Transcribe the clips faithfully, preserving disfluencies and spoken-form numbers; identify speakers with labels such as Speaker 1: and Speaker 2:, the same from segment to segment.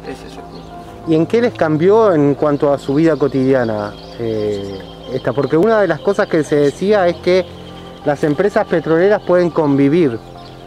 Speaker 1: Ese es el punto.
Speaker 2: ¿Y en qué les cambió en cuanto a su vida cotidiana eh, esta? Porque una de las cosas que se decía es que las empresas petroleras pueden convivir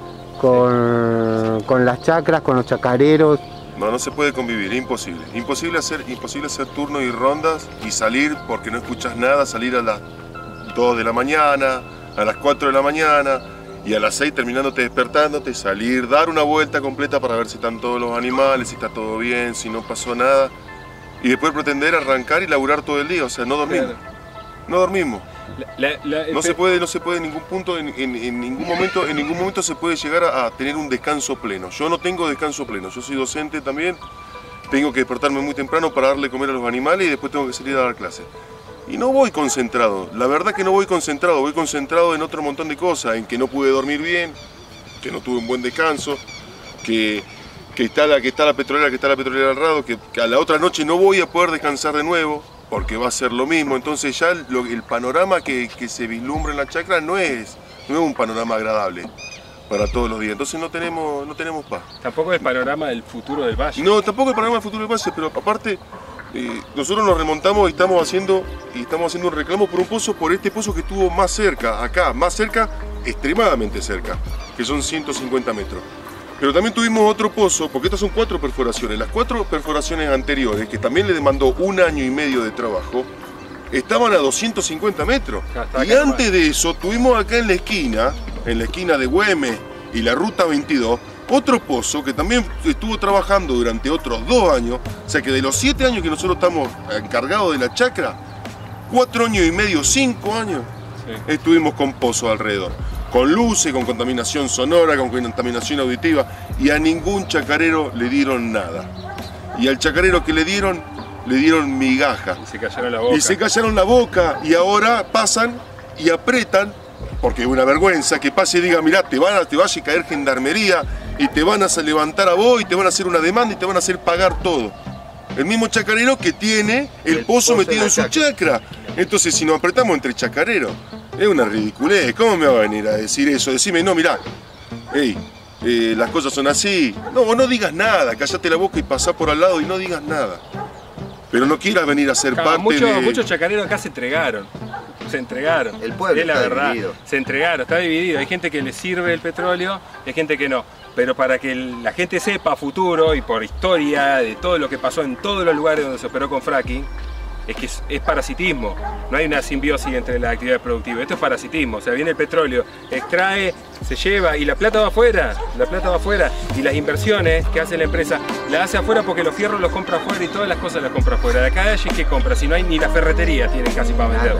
Speaker 2: con, con las chacras, con los chacareros.
Speaker 3: No, no se puede convivir, es imposible. Imposible hacer, imposible hacer turnos y rondas y salir porque no escuchas nada, salir a las dos de la mañana, a las cuatro de la mañana y a las seis terminándote despertándote, salir, dar una vuelta completa para ver si están todos los animales, si está todo bien, si no pasó nada y después pretender arrancar y laburar todo el día, o sea, no dormimos. Claro. No dormimos. La, la, la, no se puede, no se puede en ningún punto, en, en, en ningún momento, en ningún momento se puede llegar a, a tener un descanso pleno. Yo no tengo descanso pleno, yo soy docente también, tengo que despertarme muy temprano para darle comer a los animales y después tengo que salir a dar clases. Y no voy concentrado, la verdad que no voy concentrado, voy concentrado en otro montón de cosas, en que no pude dormir bien, que no tuve un buen descanso, que, que, está, la, que está la petrolera, que está la petrolera al lado, que, que a la otra noche no voy a poder descansar de nuevo, porque va a ser lo mismo. Entonces ya lo, el panorama que, que se vislumbra en la chacra no es, no es un panorama agradable para todos los días. Entonces no tenemos, no tenemos paz.
Speaker 4: Tampoco el panorama del futuro del valle.
Speaker 3: No, tampoco el panorama del futuro del valle, pero aparte eh, nosotros nos remontamos y estamos haciendo, y estamos haciendo un reclamo por un pozo, por este pozo que estuvo más cerca, acá, más cerca, extremadamente cerca, que son ciento cincuenta metros. Pero también tuvimos otro pozo, porque estas son cuatro perforaciones. Las cuatro perforaciones anteriores, que también le demandó un año y medio de trabajo, estaban a doscientos cincuenta metros. Y antes de eso, tuvimos acá en la esquina, en la esquina de Güemes y la Ruta veintidós, otro pozo que también estuvo trabajando durante otros dos años. O sea que de los siete años que nosotros estamos encargados de la chacra, cuatro años y medio, cinco años, sí, estuvimos con pozos alrededor. Con luces, con contaminación sonora, con contaminación auditiva, y a ningún chacarero le dieron nada. Y al chacarero que le dieron, le dieron migaja.
Speaker 4: Y se callaron la boca.
Speaker 3: Y se callaron la boca, y ahora pasan y apretan, porque es una vergüenza que pase y diga, mirá, te, van a, te vaya a caer gendarmería, y te van a levantar a vos, y te van a hacer una demanda, y te van a hacer pagar todo. El mismo chacarero que tiene el, el pozo, pozo metido en su chacra. Entonces, si nos apretamos entre chacareros, es una ridiculez. ¿Cómo me va a venir a decir eso? Decime, no, mirá, hey, eh, las cosas son así. No, no digas nada, callate la boca y pasá por al lado y no digas nada. Pero no quieras venir a ser claro, parte
Speaker 4: mucho,
Speaker 3: de...
Speaker 4: Muchos chacareros acá se entregaron. Se entregaron.
Speaker 1: El pueblo
Speaker 4: es la
Speaker 1: está
Speaker 4: verdad.
Speaker 1: dividido.
Speaker 4: Se entregaron, está dividido. Hay gente que le sirve el petróleo y hay gente que no. Pero para que la gente sepa a futuro y por historia de todo lo que pasó en todos los lugares donde se operó con fracking, es que es, es parasitismo, no hay una simbiosis entre las actividades productivas, esto es parasitismo, o sea, viene el petróleo, extrae, se lleva y la plata va afuera, la plata va afuera y las inversiones que hace la empresa, la hace afuera porque los fierros los compra afuera y todas las cosas las compra afuera. De acá de allí, ¿qué compra? Si no hay ni la ferretería tienen casi para vender.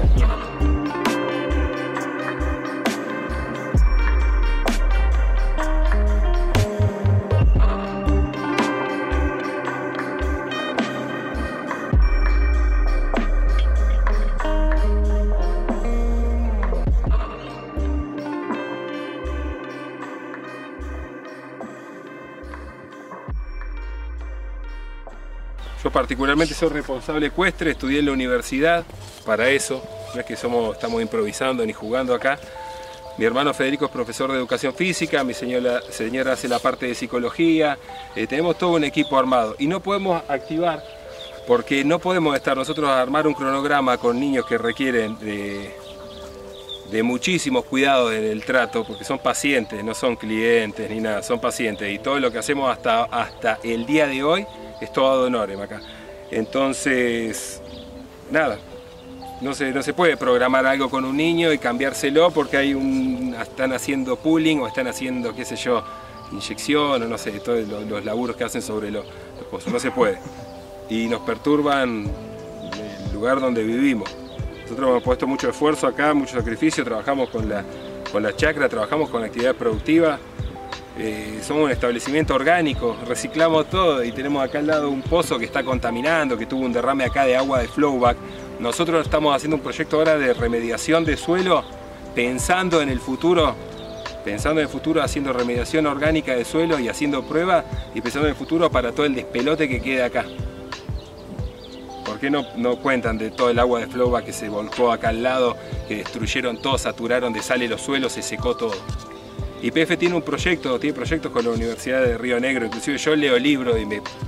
Speaker 4: Yo particularmente soy responsable ecuestre, estudié en la universidad para eso, no es que somos, estamos improvisando ni jugando acá. Mi hermano Federico es profesor de educación física, mi señora, señora hace la parte de psicología, eh, tenemos todo un equipo armado y no podemos activar porque no podemos estar nosotros a armar un cronograma con niños que requieren de, de muchísimos cuidados en el trato, porque son pacientes, no son clientes ni nada, son pacientes y todo lo que hacemos hasta, hasta el día de hoy es todo ad honorem acá. Entonces, nada, no se, no se puede programar algo con un niño y cambiárselo porque hay un, están haciendo pooling o están haciendo, qué sé yo, inyección o no sé, todos los, los laburos que hacen sobre los, los pozos, no se puede. Y nos perturban el lugar donde vivimos. Nosotros hemos puesto mucho esfuerzo acá, mucho sacrificio, trabajamos con la, con la chacra, trabajamos con la actividad productiva. Eh, somos un establecimiento orgánico, reciclamos todo y tenemos acá al lado un pozo que está contaminando, que tuvo un derrame acá de agua de flowback. Nosotros estamos haciendo un proyecto ahora de remediación de suelo, pensando en el futuro, pensando en el futuro, haciendo remediación orgánica de suelo y haciendo pruebas y pensando en el futuro para todo el despelote que queda acá. ¿Por qué no, no cuentan de todo el agua de flowback que se volcó acá al lado, que destruyeron todo, saturaron de sal los suelos, se secó todo? Y P F tiene un proyecto, tiene proyectos con la Universidad de Río Negro, inclusive yo leo libros y me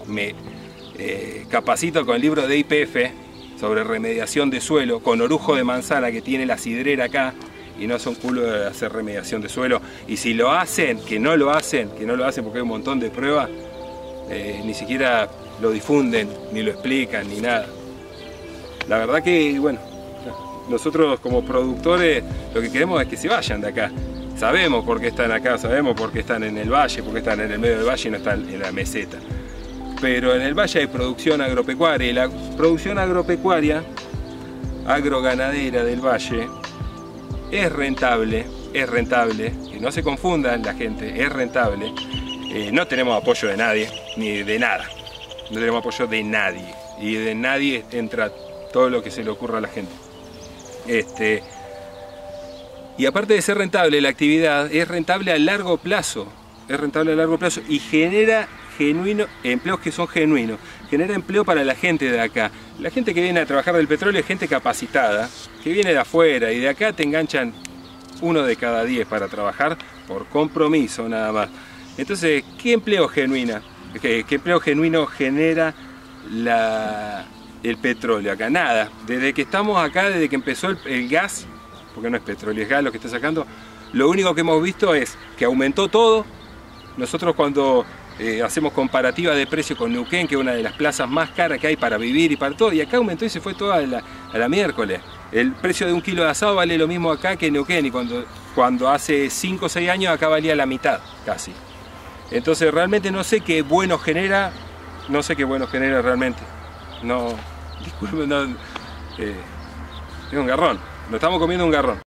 Speaker 4: me eh, capacito con el libro de I P F sobre remediación de suelo, con orujo de manzana que tiene la sidrera acá, y no son culo de hacer remediación de suelo. Y si lo hacen, que no lo hacen, que no lo hacen porque hay un montón de pruebas, eh, ni siquiera lo difunden, ni lo explican, ni nada. La verdad que, bueno, nosotros como productores lo que queremos es que se vayan de acá. Sabemos por qué están acá, sabemos por qué están en el valle, por qué están en el medio del valle y no están en la meseta. Pero en el valle hay producción agropecuaria, y la producción agropecuaria, agroganadera del valle, es rentable, es rentable, que no se confundan la gente, es rentable. Eh, no tenemos apoyo de nadie, ni de nada. No tenemos apoyo de nadie. Y de nadie entra todo lo que se le ocurra a la gente. Este, y aparte de ser rentable, la actividad es rentable a largo plazo. Es rentable a largo plazo y genera genuino, empleos que son genuinos. Genera empleo para la gente de acá. La gente que viene a trabajar del petróleo es gente capacitada, que viene de afuera, y de acá te enganchan uno de cada diez para trabajar por compromiso nada más. Entonces, ¿qué empleo genuina? ¿Qué, qué empleo genuino genera la, el petróleo acá? Nada. Desde que estamos acá, desde que empezó el, el gas, porque no es petróleo, es gas lo que está sacando, lo único que hemos visto es que aumentó todo. Nosotros cuando eh, hacemos comparativa de precio con Neuquén, que es una de las plazas más caras que hay para vivir y para todo, y acá aumentó y se fue toda a la, a la miércoles. El precio de un kilo de asado vale lo mismo acá que en Neuquén, y cuando, cuando hace cinco o seis años acá valía la mitad, casi. Entonces realmente no sé qué bueno genera, no sé qué bueno genera realmente. No, disculpen, no, eh, es un garrón, nos estamos comiendo un garrón.